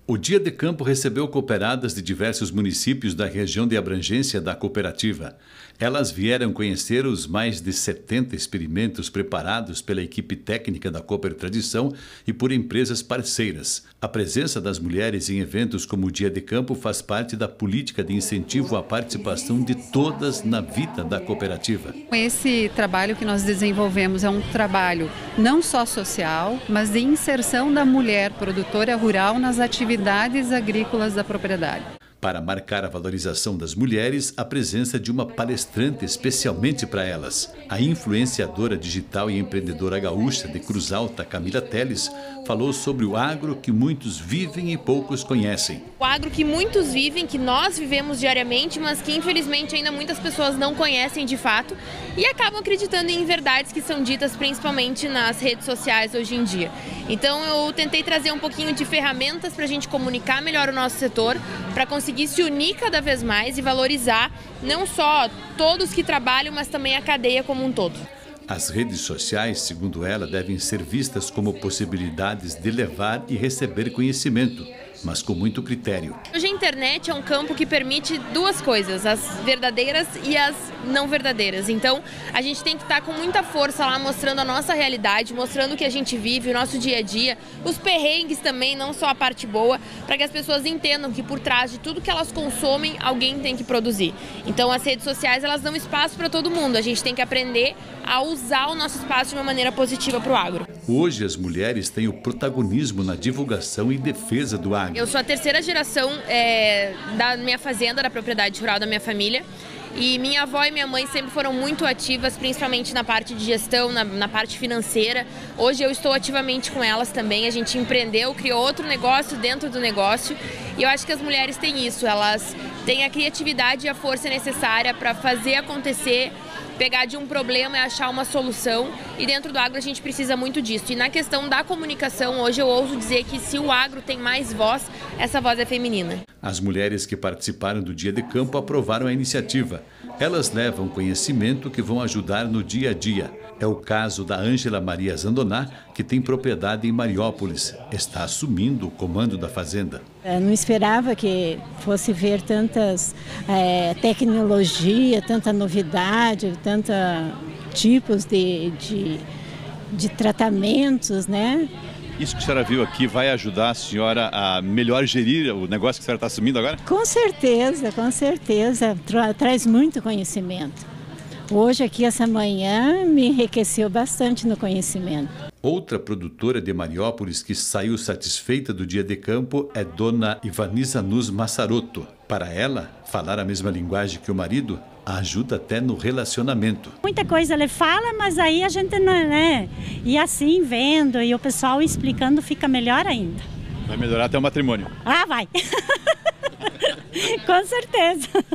O Dia de Campo recebeu cooperadas de diversos municípios da região de abrangência da cooperativa. Elas vieram conhecer os mais de 70 experimentos preparados pela equipe técnica da Cooper Tradição e por empresas parceiras. A presença das mulheres em eventos como o Dia de Campo faz parte da política de incentivo à participação de todas na vida da cooperativa. Esse trabalho que nós desenvolvemos é um trabalho não só social, mas de inserção da mulher produtora rural nas atividades agrícolas da propriedade. Para marcar a valorização das mulheres, a presença de uma palestrante especialmente para elas. A influenciadora digital e empreendedora gaúcha de Cruz Alta, Camila Teles, falou sobre o agro que muitos vivem e poucos conhecem. O agro que muitos vivem, que nós vivemos diariamente, mas que infelizmente ainda muitas pessoas não conhecem de fato e acabam acreditando em verdades que são ditas principalmente nas redes sociais hoje em dia. Então eu tentei trazer um pouquinho de ferramentas para a gente comunicar melhor o nosso setor, para conseguir se unir cada vez mais e valorizar não só todos que trabalham, mas também a cadeia como um todo. As redes sociais, segundo ela, devem ser vistas como possibilidades de levar e receber conhecimento, mas com muito critério. Hoje a internet é um campo que permite duas coisas, as verdadeiras e as não verdadeiras. Então a gente tem que estar com muita força lá mostrando a nossa realidade, mostrando o que a gente vive, o nosso dia a dia, os perrengues também, não só a parte boa, para que as pessoas entendam que por trás de tudo que elas consomem, alguém tem que produzir. Então as redes sociais, elas dão espaço para todo mundo, a gente tem que aprender a usar o nosso espaço de uma maneira positiva para o agro. Hoje as mulheres têm o protagonismo na divulgação e defesa do agro. Eu sou a terceira geração da minha fazenda, da propriedade rural da minha família. E minha avó e minha mãe sempre foram muito ativas, principalmente na parte de gestão, na parte financeira. Hoje eu estou ativamente com elas também. A gente empreendeu, criou outro negócio dentro do negócio. E eu acho que as mulheres têm isso, elas têm a criatividade e a força necessária para fazer acontecer, pegar de um problema e achar uma solução, e dentro do agro a gente precisa muito disso. E na questão da comunicação, hoje eu ouso dizer que se o agro tem mais voz, essa voz é feminina. As mulheres que participaram do Dia de Campo aprovaram a iniciativa. Elas levam conhecimento que vão ajudar no dia a dia. É o caso da Ângela Maria Zandoná, que tem propriedade em Mariópolis. Está assumindo o comando da fazenda. Eu não esperava que fosse ver tantas tecnologia, tanta novidade, tantos tipos de tratamentos, né? Isso que a senhora viu aqui vai ajudar a senhora a melhor gerir o negócio que a senhora está assumindo agora? Com certeza, com certeza. Traz muito conhecimento. Hoje aqui, essa manhã, me enriqueceu bastante no conhecimento. Outra produtora de Mariópolis que saiu satisfeita do Dia de Campo é dona Ivaniza Nuz Massaroto. Para ela, falar a mesma linguagem que o marido ajuda até no relacionamento. Muita coisa ele fala, mas aí a gente não, né? E assim, vendo e o pessoal explicando, fica melhor ainda. Vai melhorar até o matrimônio. Ah, vai! Com certeza!